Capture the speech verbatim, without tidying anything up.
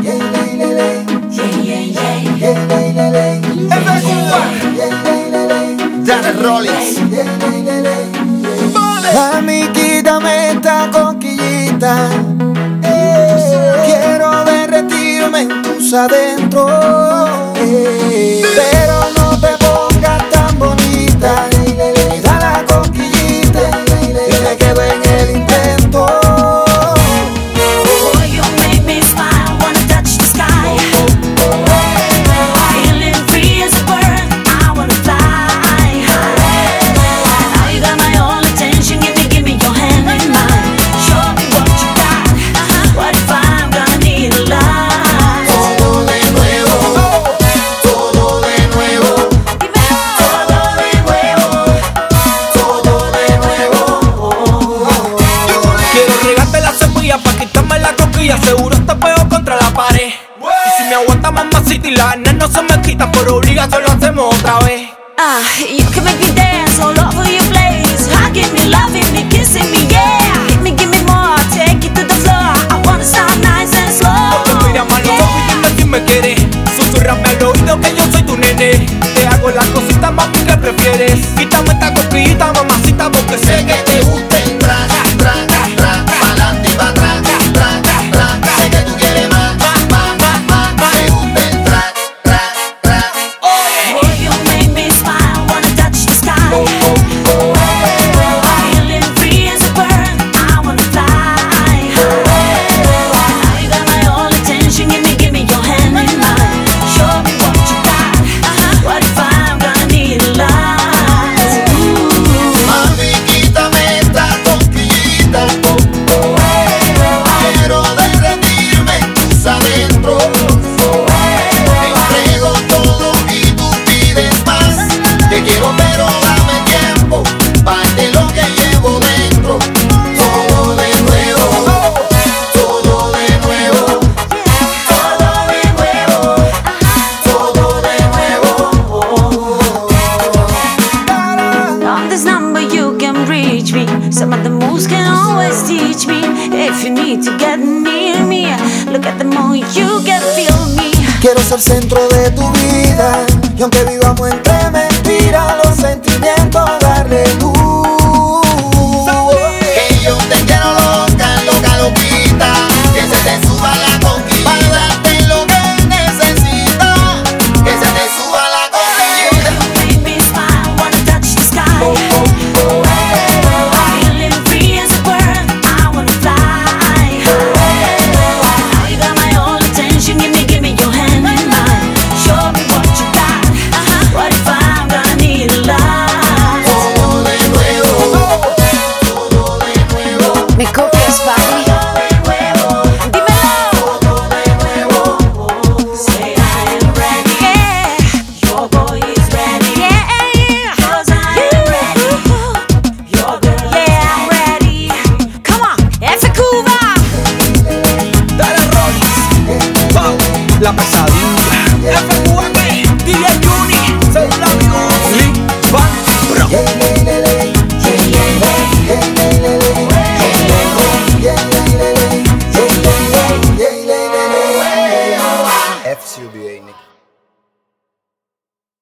Dale Rollins. Amiguita, me esta coquillita. Quiero derretirme en tus adentros, pero no te pongas tan bonita. Da la coquillita y me quedo en el intento. Seguro te pego contra la pared. Y si me aguanta mamacita y la ganas no se me quita, por obligación lo hacemos otra vez. Ah, you can make me dance all over your place. I give me loving me, kissing me, yeah. Give me, give me more, take it to the floor. I wanna sound nice and slow. No te mires mal los ojos y dime si me quieres. Susurrame al oído que yo soy tu nene. Te hago las cositas mami que prefieres. Quítame esta coquillita mamacita porque sé que te gusta el track, track, track, pa'lante y pa' atrás. Some of the moves can always teach me. If you need to get near me, look at the more you can feel me. Quiero ser centro de tu vida, y aunque vivamos entre mentiras, los sentimientos darle luz. Que yo te quiero loca, loca, loquita. Que se te suba la conquista para darte lo que necesitas. Que se te suba la conquista. Make me smile, wanna touch the sky. Oh, oh, oh. Me copias, papi.